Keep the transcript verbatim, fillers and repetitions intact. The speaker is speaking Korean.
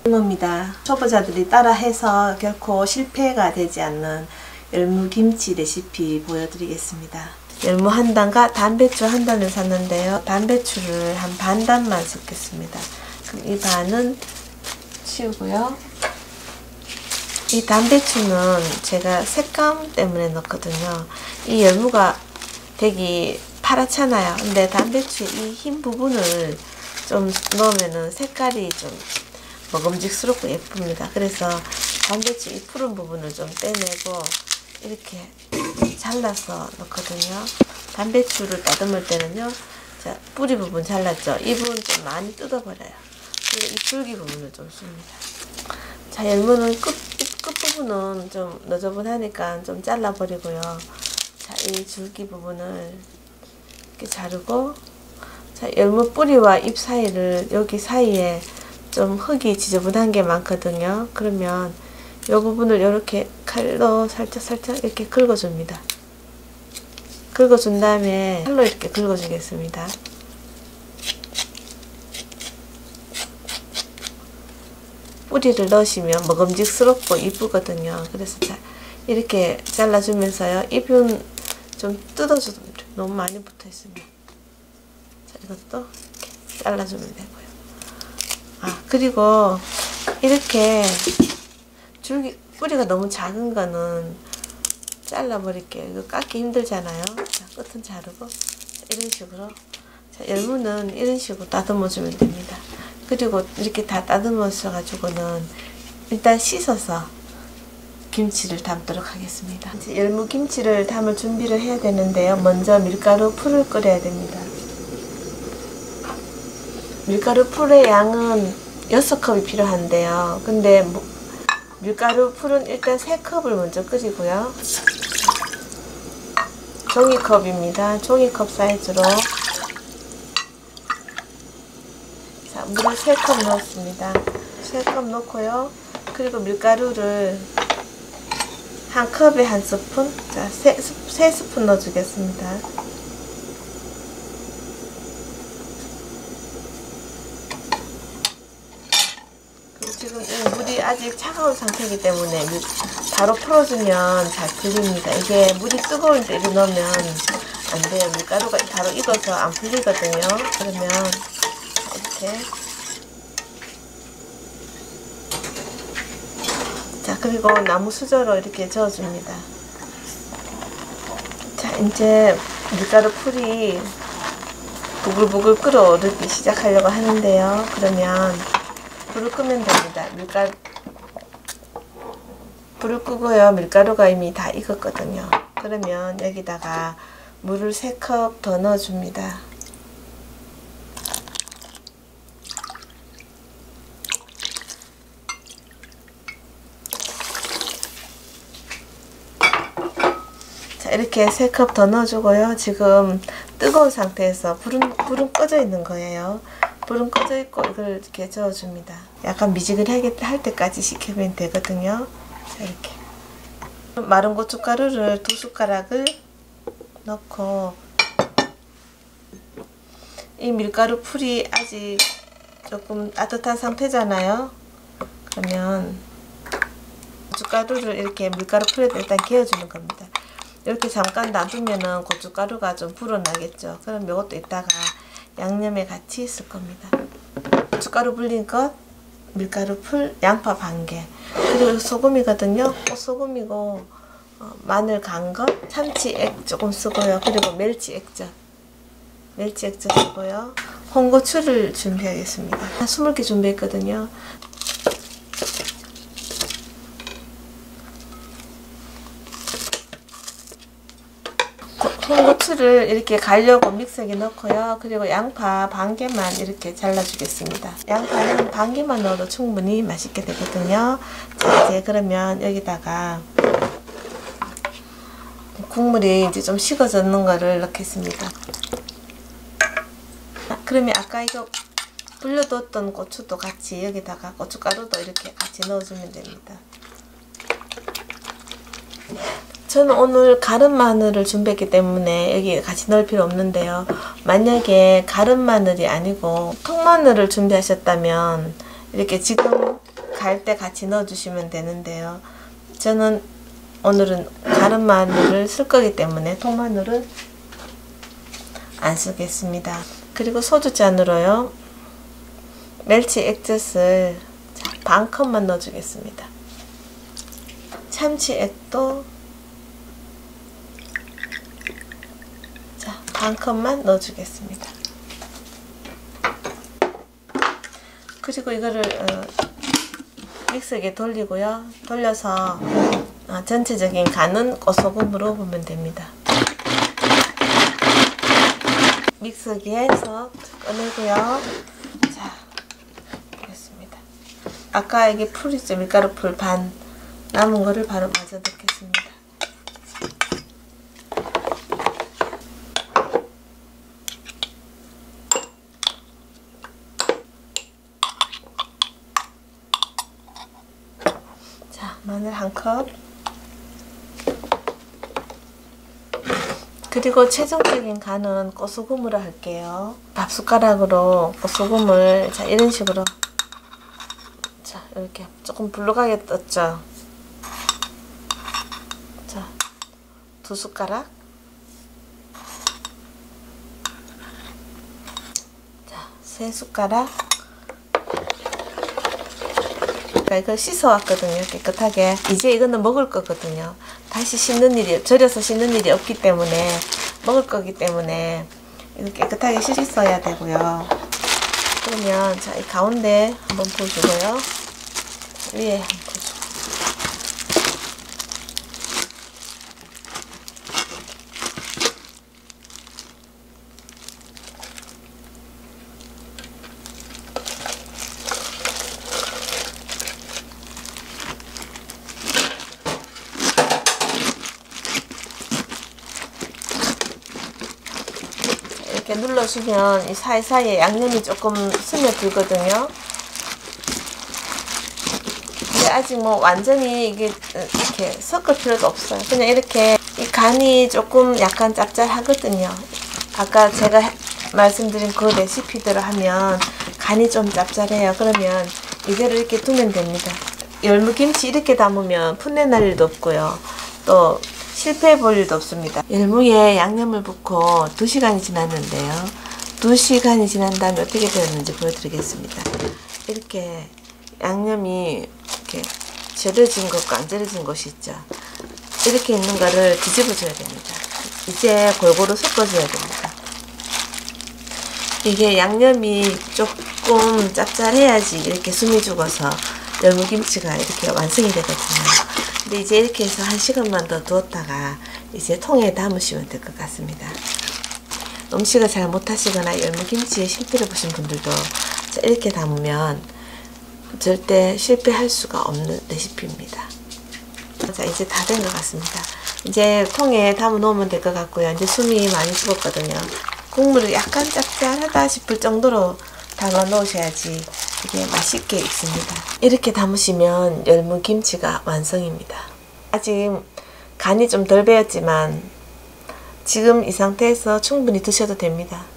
입니다. 초보자들이 따라해서 결코 실패가 되지 않는 열무김치 레시피 보여드리겠습니다. 열무 한 단과 단배추 한 단을 샀는데요. 단배추를 한 반 단만 섞겠습니다. 그럼 이 반은 치우고요. 이 단배추는 제가 색감 때문에 넣거든요. 이 열무가 되게 파랗잖아요. 근데 단배추의 이 흰 부분을 좀 넣으면은 색깔이 좀 먹음직스럽고 예쁩니다. 그래서 단배추 이 푸른 부분을 좀 떼내고 이렇게 잘라서 넣거든요. 단배추를 다듬을 때는요, 자, 뿌리 부분 잘랐죠? 이 부분 좀 많이 뜯어버려요. 그리고 이 줄기 부분을 좀 씁니다. 자, 열무는 끝, 끝부분은 좀 너저분하니까 좀 잘라버리고요. 자, 이 줄기 부분을 이렇게 자르고, 자, 열무 뿌리와 잎 사이를, 여기 사이에 좀 흙이 지저분한 게 많거든요. 그러면 이 부분을 이렇게 칼로 살짝 살짝 이렇게 긁어줍니다. 긁어준 다음에 칼로 이렇게 긁어주겠습니다. 뿌리를 넣으시면 먹음직스럽고 이쁘거든요. 그래서 자, 이렇게 잘라주면서요. 잎은 좀 뜯어줍니다. 너무 많이 붙어 있으면. 자, 이것도 이렇게 잘라주면 되고요. 아, 그리고 이렇게 줄기, 뿌리가 너무 작은 거는 잘라버릴게요. 이거 깎기 힘들잖아요. 자, 끝은 자르고, 이런 식으로. 자, 열무는 이런 식으로 다듬어주면 됩니다. 그리고 이렇게 다 다듬어서-가지고는 일단 씻어서 김치를 담도록 하겠습니다. 이제 열무 김치를 담을 준비를 해야 되는데요. 먼저 밀가루 풀을 끓여야 됩니다. 밀가루 풀의 양은 여섯 컵이 필요한데요. 근데 뭐 밀가루 풀은 일단 세 컵을 먼저 끓이고요. 종이컵입니다. 종이컵 사이즈로. 자, 물을 세 컵 넣었습니다. 세 컵 넣고요. 그리고 밀가루를 한 컵에 한 스푼, 자, 세, 세 스푼 넣어주겠습니다. 지금 이 물이 아직 차가운 상태이기 때문에 바로 풀어주면 잘 풀립니다. 이게 물이 뜨거울 때 이렇게 넣으면 안 돼요. 밀가루가 바로 익어서 안 풀리거든요. 그러면 이렇게. 자, 그리고 나무 수저로 이렇게 저어줍니다. 자, 이제 밀가루 풀이 부글부글 끓어오르기 시작하려고 하는데요. 그러면 불을 끄면 됩니다. 밀가루 불을 끄고요. 밀가루가 이미 다 익었거든요. 그러면 여기다가 물을 세 컵 더 넣어줍니다. 자, 이렇게 세 컵 더 넣어주고요. 지금 뜨거운 상태에서 불은, 불은 꺼져 있는 거예요. 불은 꺼져 있고 이걸 이렇게 저어줍니다. 약간 미지근하게 할 때까지 식히면 되거든요. 자, 이렇게 마른 고춧가루를 두 숟가락을 넣고, 이 밀가루 풀이 아직 조금 따뜻한 상태잖아요. 그러면 고춧가루를 이렇게 밀가루 풀에다 일단 개어주는 겁니다. 이렇게 잠깐 놔두면은 고춧가루가 좀 불어나겠죠. 그럼 이것도 이따가 양념에 같이 있을 겁니다. 고춧가루 불린 것, 밀가루 풀, 양파 반 개, 그리고 소금이거든요. 소금이고 어, 마늘 간 것, 참치액 조금 쓰고요. 그리고 멸치 액젓, 멸치 액젓 쓰고요. 홍고추를 준비하겠습니다. 한 스무 개 준비했거든요. 홍고추를 이렇게 갈려고 믹서기에 넣고요. 그리고 양파 반 개만 이렇게 잘라주겠습니다. 양파는 반 개만 넣어도 충분히 맛있게 되거든요. 자, 이제 그러면 여기다가 국물이 이제 좀 식어졌는 거를 넣겠습니다. 그러면 아까 이거 불려뒀던 고추도 같이 여기다가 고춧가루도 이렇게 같이 넣어주면 됩니다. 저는 오늘 가른 마늘을 준비했기 때문에 여기 같이 넣을 필요 없는데요. 만약에 가른 마늘이 아니고 통마늘을 준비하셨다면 이렇게 지금 갈 때 같이 넣어주시면 되는데요. 저는 오늘은 가른 마늘을 쓸 거기 때문에 통마늘은 안 쓰겠습니다. 그리고 소주잔으로요, 멸치 액젓을 반 컵만 넣어주겠습니다. 참치액도 자, 반 컵만 넣어주겠습니다. 그리고 이거를 어, 믹서기에 돌리고요. 돌려서 어, 전체적인 간은 꽃소금으로 보면 됩니다. 믹서기에서 꺼내고요. 자, 보겠습니다. 아까 이게 풀이죠. 밀가루 풀 반 남은 거를 바로 마저 넣겠습니다. 자, 마늘 한 컵. 그리고 최종적인 간은 꽃소금으로 할게요. 밥 숟가락으로 꽃소금을 자, 이런 식으로 자, 이렇게 조금 불룩하게 떴죠. 자, 두 숟가락. 자, 세 숟가락. 그러니까 이걸 씻어왔거든요. 깨끗하게. 이제 이거는 먹을 거거든요. 다시 씻는 일이, 절여서 씻는 일이 없기 때문에, 먹을 거기 때문에 이거 깨끗하게 씻어야 되고요. 그러면 자, 이 가운데 한번 부어주고요. 위에 한번 부어주고. 이렇게 눌러주면 이 사이사이에 양념이 조금 스며들거든요. 근데 아직 뭐 완전히 이게 이렇게 섞을 필요도 없어요. 그냥 이렇게 이 간이 조금 약간 짭짤하거든요. 아까 제가 말씀드린 그 레시피대로 하면 간이 좀 짭짤해요. 그러면 이대로 이렇게 두면 됩니다. 열무김치 이렇게 담으면 풋내 날 일도 없고요. 또 실패해 볼 일도 없습니다. 열무에 양념을 붓고 두 시간이 지났는데요. 두 시간이 지난 다음에 어떻게 되었는지 보여드리겠습니다. 이렇게 양념이 이렇게 절여진 것과 안 절여진 것이 있죠. 이렇게 있는 거를 뒤집어줘야 됩니다. 이제 골고루 섞어줘야 됩니다. 이게 양념이 조금 짭짤해야지 이렇게 숨이 죽어서 열무김치가 이렇게 완성이 되거든요. 근데 이제 이렇게 해서 한 시간만 더 두었다가 이제 통에 담으시면 될 것 같습니다. 음식을 잘 못하시거나 열무김치에 실패를 보신 분들도 이렇게 담으면 절대 실패할 수가 없는 레시피입니다. 자, 이제 다 된 것 같습니다. 이제 통에 담아 놓으면 될 것 같고요. 이제 숨이 많이 죽었거든요. 국물을 약간 짭짤하다 싶을 정도로 담아 놓으셔야지 이게 맛있게 익습니다. 이렇게 담으시면 열무김치가 완성입니다. 아직 간이 좀 덜 배었지만 지금 이 상태에서 충분히 드셔도 됩니다.